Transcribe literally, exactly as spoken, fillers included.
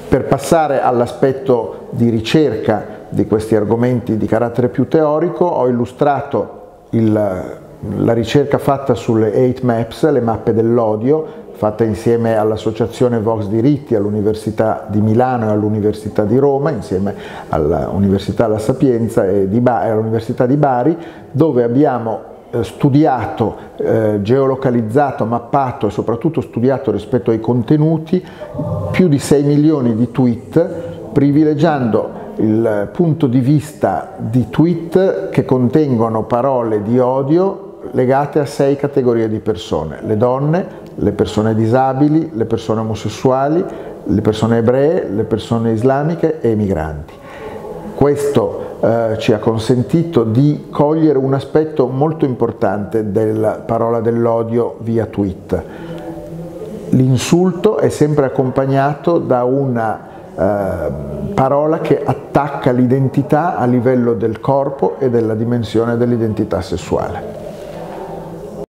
Per passare all'aspetto di ricerca di questi argomenti di carattere più teorico, ho illustrato il, la ricerca fatta sulle eight maps, le mappe dell'odio, fatta insieme all'associazione Vox Diritti all'Università di Milano e all'Università di Roma, insieme all'Università La Sapienza e all'Università di Bari, dove abbiamo studiato, eh, geolocalizzato, mappato e soprattutto studiato rispetto ai contenuti più di sei milioni di tweet, privilegiando il punto di vista di tweet che contengono parole di odio legate a sei categorie di persone: le donne, le persone disabili, le persone omosessuali, le persone ebree, le persone islamiche e i migranti. Questo eh, ci ha consentito di cogliere un aspetto molto importante della parola dell'odio via tweet. L'insulto è sempre accompagnato da una eh, parola che attacca l'identità a livello del corpo e della dimensione dell'identità sessuale.